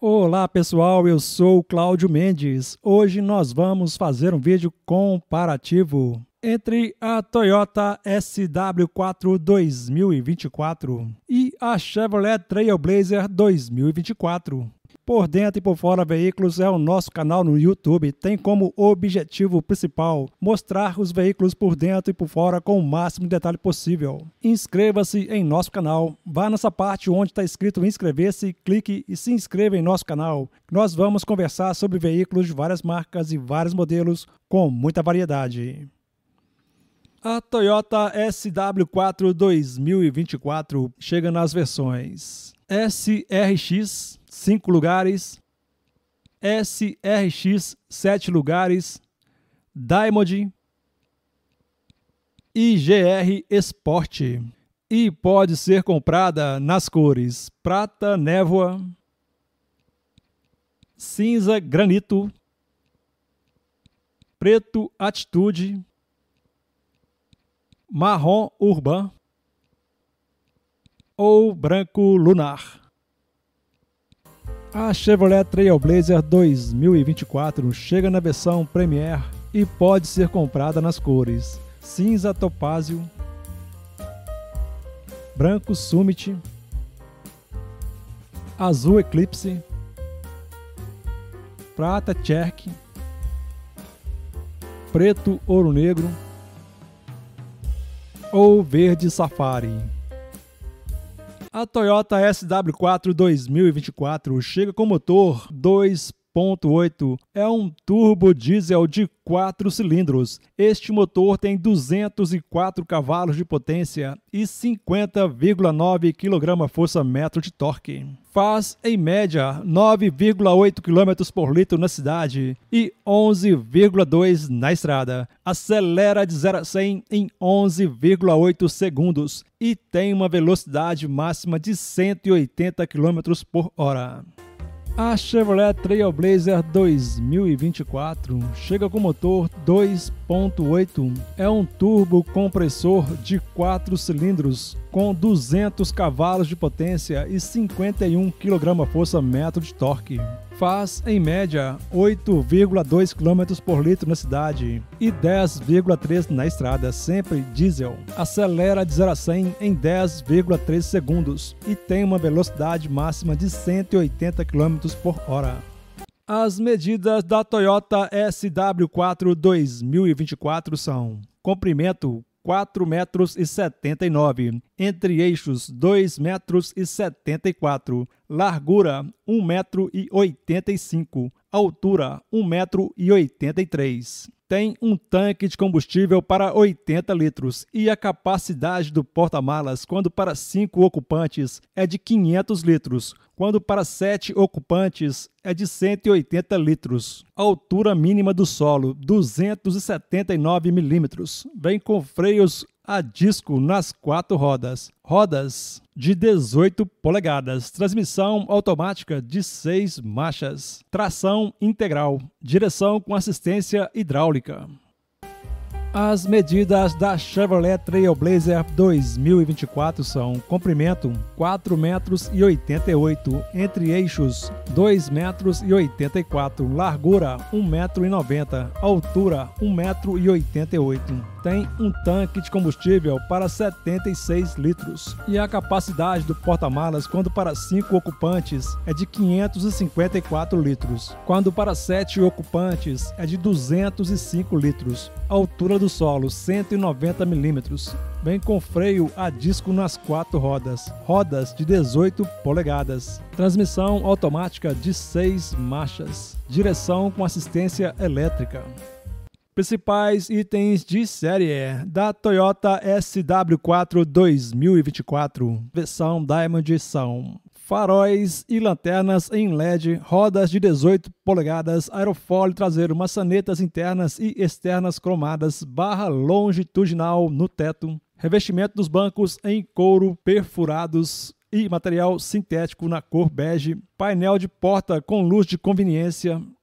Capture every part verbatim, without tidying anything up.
Olá pessoal, eu sou o Cláudio Mendes. Hoje nós vamos fazer um vídeo comparativo entre a Toyota S W quatro dois mil e vinte e quatro e a Chevrolet Trailblazer dois mil e vinte e quatro. Por Dentro e Por Fora Veículos é o nosso canal no YouTube, tem como objetivo principal mostrar os veículos por dentro e por fora com o máximo de detalhe possível. Inscreva-se em nosso canal, vá nessa parte onde está escrito inscrever-se, clique e se inscreva em nosso canal. Nós vamos conversar sobre veículos de várias marcas e vários modelos com muita variedade. A Toyota S W quatro dois mil e vinte e quatro chega nas versões S R X cinco lugares, S R X sete lugares, Diamond e G R Sport. E pode ser comprada nas cores prata névoa, cinza granito, preto atitude, marrom urban ou branco lunar. A Chevrolet Trailblazer dois mil e vinte e quatro chega na versão Premier e pode ser comprada nas cores cinza topázio, branco Summit, azul Eclipse, prata Cherokee, preto ouro negro ou verde Safari. A Toyota S W quatro dois mil e vinte e quatro chega com motor dois ponto oito, é um turbo diesel de quatro cilindros. Este motor tem duzentos e quatro cavalos de potência e cinquenta vírgula nove quilograma-força-metro de torque. Faz, em média, nove vírgula oito quilômetros por litro na cidade e onze vírgula dois na estrada. Acelera de zero a cem em onze vírgula oito segundos e tem uma velocidade máxima de cento e oitenta quilômetros por hora. A Chevrolet Trailblazer dois mil e vinte e quatro chega com motor dois ponto oito, é um turbo compressor de quatro cilindros com duzentos cavalos de potência e cinquenta e um quilograma-força-metro de torque. Faz, em média, oito vírgula dois quilômetros por litro na cidade e dez vírgula três na estrada, sempre diesel. Acelera de zero a cem em dez vírgula três segundos e tem uma velocidade máxima de cento e oitenta quilômetros por hora. As medidas da Toyota S W quatro dois mil e vinte e quatro são: comprimento quatro metros e setenta e nove, entre eixos dois metros e setenta e quatro, largura um metro e oitenta e cinco, altura um metro e oitenta e três. Tem um tanque de combustível para oitenta litros e a capacidade do porta-malas, quando para cinco ocupantes, é de quinhentos litros, quando para sete ocupantes é de cento e oitenta litros. Altura mínima do solo, duzentos e setenta e nove milímetros. Vem com freios a disco nas quatro rodas. Rodas de dezoito polegadas. Transmissão automática de seis marchas. Tração integral. Direção com assistência hidráulica. As medidas da Chevrolet Trailblazer dois mil e vinte e quatro são: comprimento quatro metros e oitenta e oito, entre eixos dois metros e oitenta e quatro, largura um metro e noventa, altura um metro e oitenta e oito. Tem um tanque de combustível para setenta e seis litros e a capacidade do porta-malas, quando para cinco ocupantes, é de quinhentos e cinquenta e quatro litros, quando para sete ocupantes é de duzentos e cinco litros. Altura do solo cento e noventa milímetros. Vem com freio a disco nas quatro rodas. Rodas de dezoito polegadas. Transmissão automática de seis marchas. Direção com assistência elétrica. Principais itens de série da Toyota S W quatro dois mil e vinte e quatro, versão Diamond, são: faróis e lanternas em L E D, rodas de dezoito polegadas, aerofólio traseiro, maçanetas internas e externas cromadas, barra longitudinal no teto, revestimento dos bancos em couro perfurados e material sintético na cor bege, painel de porta com luz de conveniência,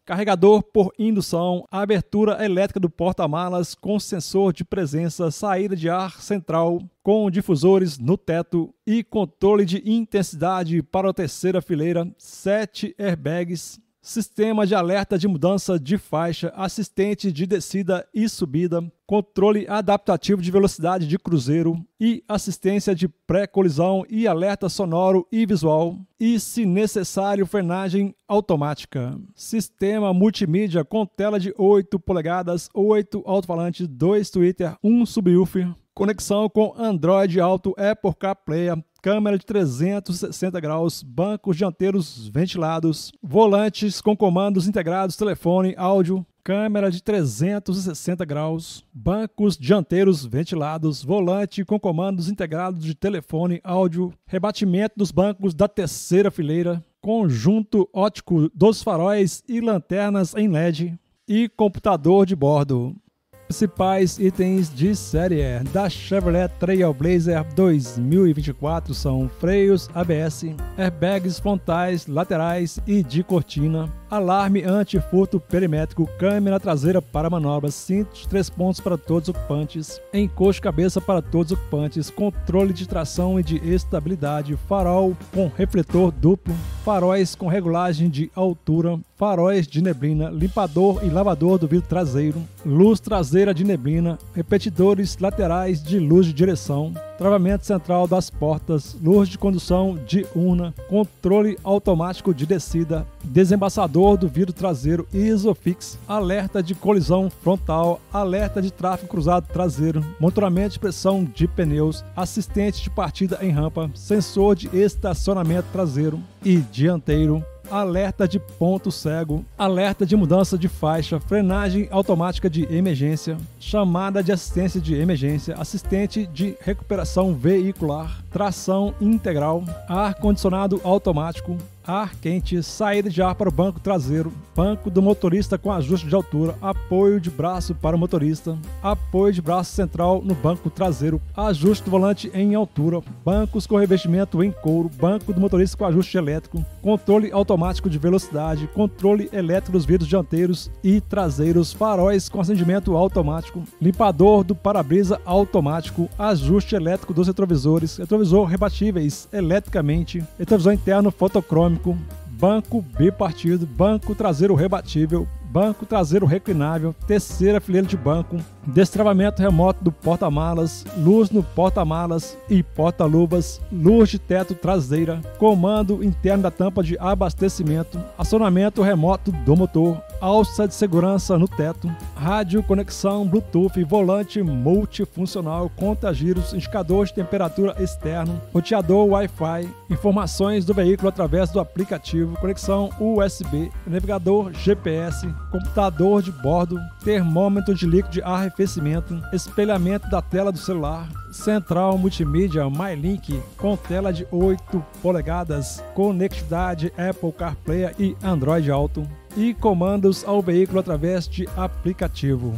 carregador por indução, abertura elétrica do porta-malas com sensor de presença, saída de ar central com difusores no teto e controle de intensidade para a terceira fileira, sete airbags, sistema de alerta de mudança de faixa, assistente de descida e subida, controle adaptativo de velocidade de cruzeiro e assistência de pré-colisão e alerta sonoro e visual e, se necessário, frenagem automática. Sistema multimídia com tela de oito polegadas, oito alto-falantes, dois tweeter, um subwoofer, conexão com Android Auto, Apple CarPlay, câmera de trezentos e sessenta graus, bancos dianteiros ventilados, volantes com comandos integrados, telefone, áudio, câmera de trezentos e sessenta graus, bancos dianteiros ventilados, volante com comandos integrados de telefone, áudio, rebatimento dos bancos da terceira fileira, conjunto óptico dos faróis e lanternas em L E D e computador de bordo. Principais itens de série da Chevrolet Trailblazer dois mil e vinte e quatro são freios A B S, airbags frontais, laterais e de cortina, alarme anti-furto perimétrico, câmera traseira para manobras, cintos três pontos para todos os ocupantes, encosto-cabeça para todos os ocupantes, controle de tração e de estabilidade, farol com refletor duplo, faróis com regulagem de altura, faróis de neblina, limpador e lavador do vidro traseiro, luz traseira de neblina, repetidores laterais de luz de direção, travamento central das portas, luz de condução diurna, controle automático de descida, desembaçador do vidro traseiro Isofix, alerta de colisão frontal, alerta de tráfego cruzado traseiro, monitoramento de pressão de pneus, assistente de partida em rampa, sensor de estacionamento traseiro e dianteiro, alerta de ponto cego, alerta de mudança de faixa, frenagem automática de emergência, chamada de assistência de emergência, assistente de recuperação veicular, tração integral, ar-condicionado automático, ar quente, saída de ar para o banco traseiro, banco do motorista com ajuste de altura, apoio de braço para o motorista, apoio de braço central no banco traseiro, ajuste do volante em altura, bancos com revestimento em couro, banco do motorista com ajuste elétrico, controle automático de velocidade, controle elétrico dos vidros dianteiros e traseiros, faróis com acendimento automático, limpador do para-brisa automático, ajuste elétrico dos retrovisores, retrovisor rebatíveis eletricamente, retrovisor interno fotocrômico, banco bipartido, banco traseiro rebatível, banco traseiro reclinável, terceira fileira de banco, destravamento remoto do porta-malas, luz no porta-malas e porta-luvas, luz de teto traseira, comando interno da tampa de abastecimento, acionamento remoto do motor, alça de segurança no teto, rádio, conexão, Bluetooth, volante multifuncional, conta-giros, indicador de temperatura externo, roteador Wi-Fi, informações do veículo através do aplicativo, conexão U S B, navegador G P S, computador de bordo, termômetro de líquido de arrefecimento, espelhamento da tela do celular, central multimídia MyLink com tela de oito polegadas, conectividade Apple CarPlay e Android Auto e comandos ao veículo através de aplicativo.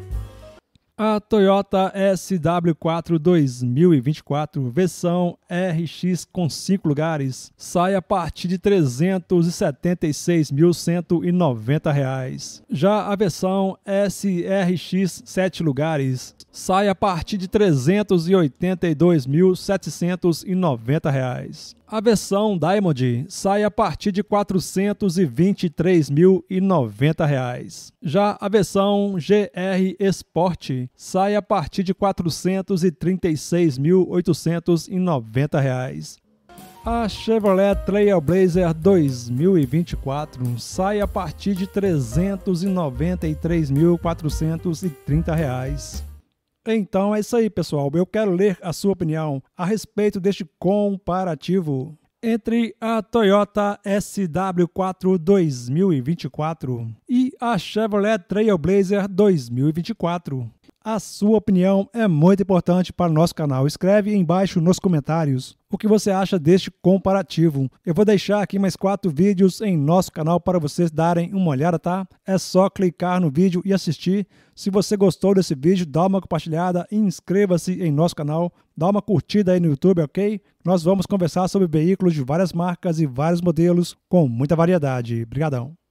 A Toyota S W quatro dois mil e vinte e quatro versão R X com cinco lugares sai a partir de trezentos e setenta e seis mil cento e noventa reais. Já a versão S R X sete lugares sai a partir de trezentos e oitenta e dois mil setecentos e noventa reais. A versão Diamond sai a partir de quatrocentos e vinte e três mil e noventa reais. Já a versão G R Sport sai a partir de quatrocentos e trinta e seis mil oitocentos e noventa reais. A Chevrolet Trailblazer dois mil e vinte e quatro sai a partir de trezentos e noventa e três mil quatrocentos e trinta reais. Então é isso aí, pessoal. Eu quero ler a sua opinião a respeito deste comparativo entre a Toyota S W quatro dois mil e vinte e quatro e a Chevrolet Trailblazer dois mil e vinte e quatro. A sua opinião é muito importante para o nosso canal. Escreve aí embaixo nos comentários o que você acha deste comparativo. Eu vou deixar aqui mais quatro vídeos em nosso canal para vocês darem uma olhada, tá? É só clicar no vídeo e assistir. Se você gostou desse vídeo, dá uma compartilhada, inscreva-se em nosso canal, dá uma curtida aí no YouTube, ok? Nós vamos conversar sobre veículos de várias marcas e vários modelos com muita variedade. Obrigadão!